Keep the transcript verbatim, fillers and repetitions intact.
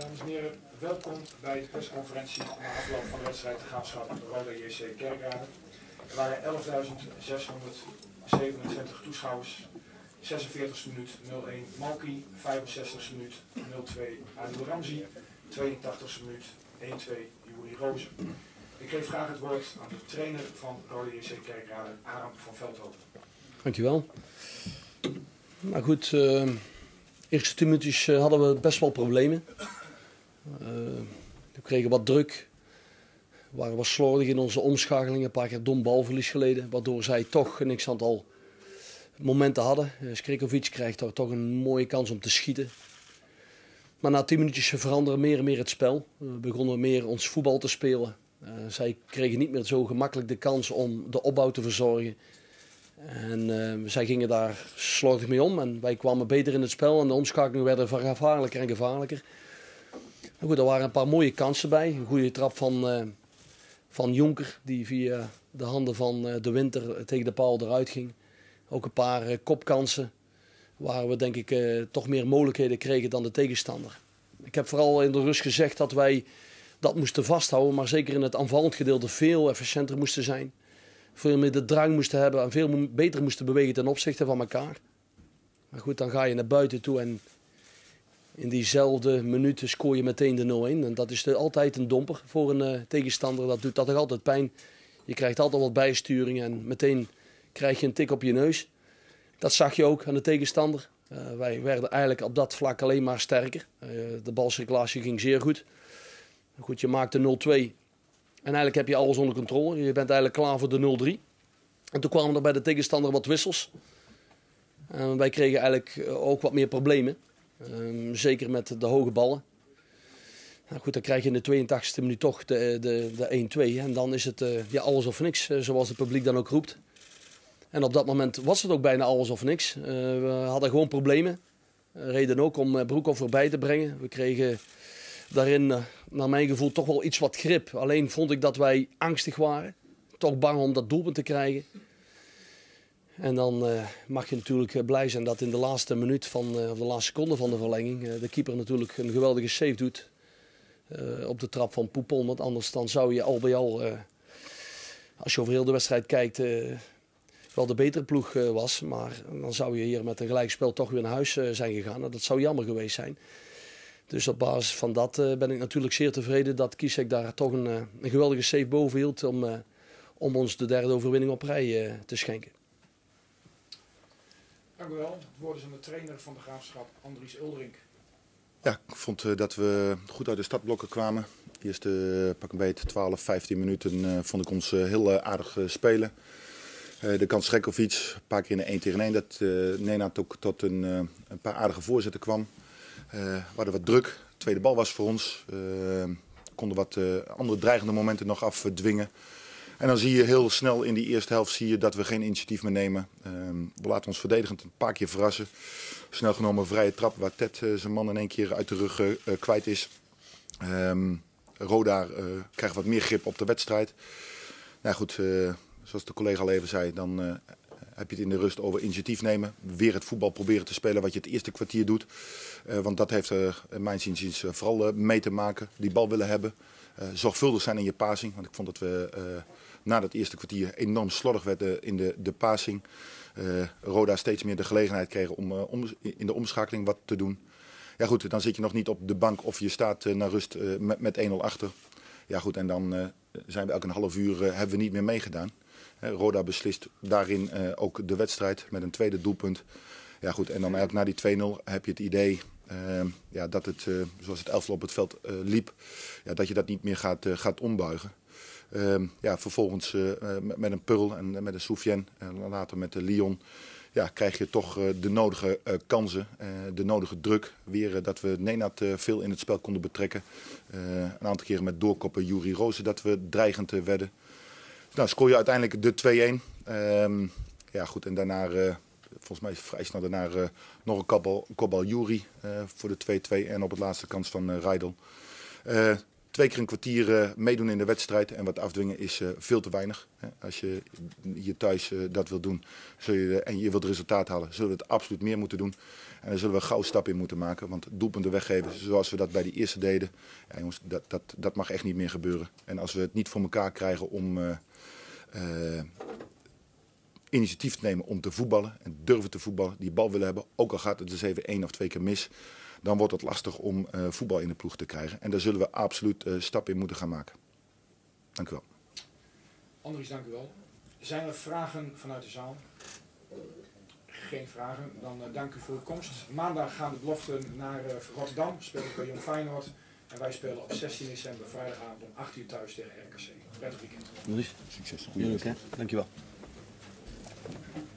Dames en heren, welkom bij de persconferentie na afloop van de wedstrijd Graafschap Roda J C Kerkrade. Er waren elfduizend zeshonderdzevenentwintig toeschouwers. zesenveertigste minuut nul een Malki, vijfenzestigste minuut nul twee Adil Ramzi, tweeëntachtigste minuut één twee Juri Rozen. Ik geef graag het woord aan de trainer van Roda J C Kerkrade, Aram van Veldhoven. Dankjewel. Nou goed, uh, de eerste tien minuutjes uh, hadden we best wel problemen. Uh, we kregen wat druk. We waren wat slordig in onze omschakelingen. Een paar keer dom balverlies geleden. Waardoor zij toch een x-aantal momenten hadden. Uh, Skrikovic krijgt toch, toch een mooie kans om te schieten. Maar na tien minuutjes veranderde meer en meer het spel. We begonnen meer ons voetbal te spelen. Uh, zij kregen niet meer zo gemakkelijk de kans om de opbouw te verzorgen. En uh, zij gingen daar slordig mee om en wij kwamen beter in het spel en de omschakelingen werden gevaarlijker en gevaarlijker. Maar goed, er waren een paar mooie kansen bij. Een goede trap van, uh, van Jonker die via de handen van uh, De Winter tegen de paal eruit ging. Ook een paar uh, kopkansen waar we denk ik uh, toch meer mogelijkheden kregen dan de tegenstander. Ik heb vooral in de rust gezegd dat wij dat moesten vasthouden, maar zeker in het aanvallend gedeelte veel efficiënter moesten zijn. Veel meer de drang moesten hebben en veel beter moesten bewegen ten opzichte van elkaar. Maar goed, dan ga je naar buiten toe en in diezelfde minuten scoor je meteen de nul een. En dat is de, altijd een domper voor een uh, tegenstander. Dat doet dat toch altijd pijn. Je krijgt altijd wat bijsturing en meteen krijg je een tik op je neus. Dat zag je ook aan de tegenstander. Uh, wij werden eigenlijk op dat vlak alleen maar sterker. Uh, de balcirculatie ging zeer goed. Goed, je maakte nul twee. En eigenlijk heb je alles onder controle. Je bent eigenlijk klaar voor de nul drie. En toen kwamen er bij de tegenstander wat wissels. En wij kregen eigenlijk ook wat meer problemen. Um, zeker met de hoge ballen. Nou goed, dan krijg je in de tweeëntachtigste minuut toch de, de, de één twee. En dan is het uh, ja, alles of niks, uh, zoals het publiek dan ook roept. En op dat moment was het ook bijna alles of niks. Uh, we hadden gewoon problemen. Uh, reden ook om uh, Broekhoff voorbij te brengen. We kregen daarin, uh, naar mijn gevoel, toch wel iets wat grip. Alleen vond ik dat wij angstig waren. Toch bang om dat doelpunt te krijgen. En dan uh, mag je natuurlijk uh, blij zijn dat in de laatste minuut van, uh, of de laatste seconde van de verlenging uh, de keeper natuurlijk een geweldige save doet uh, op de trap van Poupon. Want anders dan zou je al bij al, uh, als je over heel de wedstrijd kijkt, uh, wel de betere ploeg uh, was. Maar dan zou je hier met een gelijkspel toch weer naar huis uh, zijn gegaan. En dat zou jammer geweest zijn. Dus op basis van dat uh, ben ik natuurlijk zeer tevreden dat Kieschek daar toch een, uh, een geweldige save boven hield om, uh, om ons de derde overwinning op rij uh, te schenken. Dank u wel. Het woord is aan de trainer van de Graafschap, Andries Uldrink. Ja, ik vond uh, dat we goed uit de startblokken kwamen. De eerste uh, pak een beetje twaalf, vijftien minuten uh, vond ik ons uh, heel uh, aardig uh, spelen. Uh, de kans Skrikovic, een paar keer in de één tegen één, dat uh, Nenad ook tot een, uh, een paar aardige voorzetten kwam. Uh, we hadden wat druk, de tweede bal was voor ons. We uh, konden wat uh, andere dreigende momenten nog afdwingen. En dan zie je heel snel in die eerste helft zie je dat we geen initiatief meer nemen. Uh, we laten ons verdedigend een paar keer verrassen. Snel genomen een vrije trap waar Ted uh, zijn man in één keer uit de rug uh, kwijt is. Um, Roda uh, krijgt wat meer grip op de wedstrijd. Nou goed, uh, zoals de collega al even zei, dan uh, heb je het in de rust over initiatief nemen. Weer het voetbal proberen te spelen wat je het eerste kwartier doet. Uh, want dat heeft uh, mijn inziens uh, vooral uh, mee te maken. Die bal willen hebben. Uh, zorgvuldig zijn in je passing. Want ik vond dat we uh, na dat eerste kwartier enorm slordig werden in de, de passing. Uh, Roda steeds meer de gelegenheid kregen om, uh, om in de omschakeling wat te doen. Ja goed, dan zit je nog niet op de bank of je staat uh, naar rust uh, met, met één nul achter. Ja goed, en dan uh, zijn we elke een half uur uh, hebben we niet meer meegedaan. Uh, Roda beslist daarin uh, ook de wedstrijd met een tweede doelpunt. Ja goed, en dan eigenlijk na die twee nul heb je het idee uh, ja, dat het, uh, zoals het elftal op het veld uh, liep, ja, dat je dat niet meer gaat, uh, gaat ombuigen. Uh, ja, vervolgens uh, met, met een Pearl en met een Soufiane en later met de Lyon ja, krijg je toch uh, de nodige uh, kansen, uh, de nodige druk. Weer uh, dat we Nenad uh, veel in het spel konden betrekken. Uh, een aantal keren met doorkoppen Juri Rozen dat we dreigend uh, werden. Nou, scoor je uiteindelijk de twee een. Uh, ja goed, en daarna, uh, volgens mij vrij snel daarna uh, nog een kopbal, kopbal Juri uh, voor de twee twee en op het laatste kans van uh, Rijdel. Uh, twee keer een kwartier uh, meedoen in de wedstrijd en wat afdwingen is uh, veel te weinig. Hè. Als je hier thuis uh, dat wilt doen zul je, uh, en je wilt resultaat halen, zullen we het absoluut meer moeten doen. En daar zullen we gauw stap in moeten maken. Want doelpunten weggeven zoals we dat bij die eerste deden, ja, jongens, dat, dat, dat mag echt niet meer gebeuren. En als we het niet voor elkaar krijgen om uh, uh, initiatief te nemen om te voetballen en durven te voetballen, die bal willen hebben, ook al gaat het dus even één of twee keer mis, dan wordt het lastig om uh, voetbal in de ploeg te krijgen. En daar zullen we absoluut uh, stap in moeten gaan maken. Dank u wel. Andries, dank u wel. Zijn er vragen vanuit de zaal? Geen vragen. Dan uh, dank u voor uw komst. Maandag gaan de beloften naar uh, Rotterdam, spelen bij Jong Feyenoord. En wij spelen op zestien december, vrijdagavond om acht uur thuis tegen R K C. Prettig weekend. Succes. Goeie week, hè? Dank je wel.